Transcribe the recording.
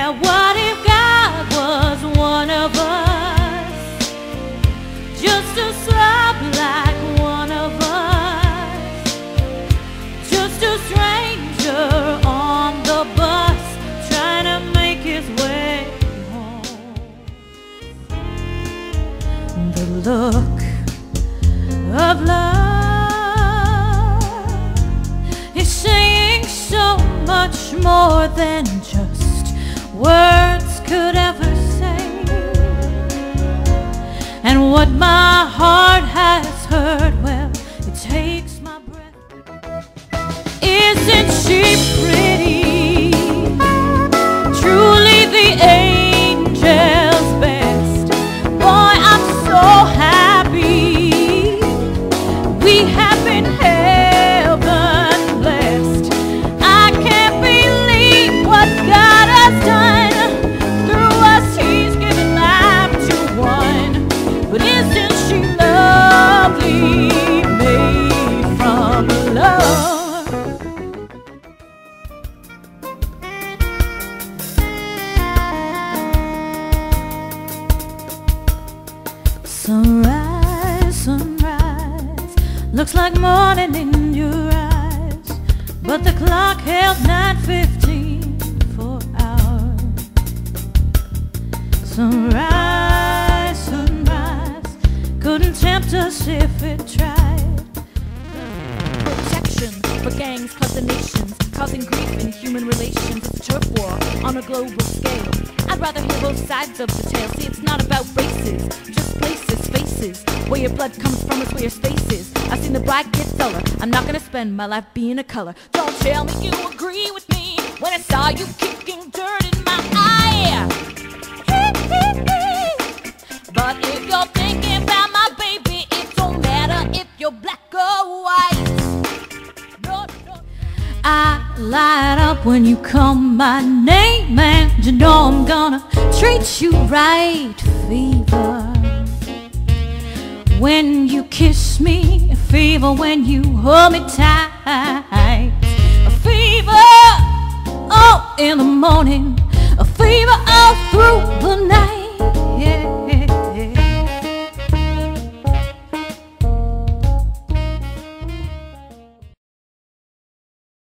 Yeah, what if God was one of us, just a slob like one of us, just a stranger on the bus trying to make his way home. The look of love is saying so much more than just words could ever say. And what my heart has heard, well, it takes my breath. Isn't she pretty? Truly the angel's best. Boy, I'm so happy we have been heaven blessed. I can't believe what God has done. Through us he's given life to one. But isn't she lovely, made from love? Sunrise, sunrise, looks like morning in your eyes, but the clock held 9:15 for hours. Sunrise, sunrise, couldn't tempt us if it tried. Protection for gangs, clubs and nations, causing grief in human relations. It's a turf war on a global scale. I'd rather hear both sides of the tale. See, it's not about races, just places, faces. Where your blood comes from is where your space is. I've seen the black get duller. I'm not gonna spend my life being a color. Don't tell me you agree with me when I saw you kicking dirt in my eye. But if you're thinking about my baby, it don't matter if you're black or white. No, no. I light up when you call my name, and you know I'm gonna treat you right. Fever when you kiss me, a fever when you hold me tight, a fever, oh, in the morning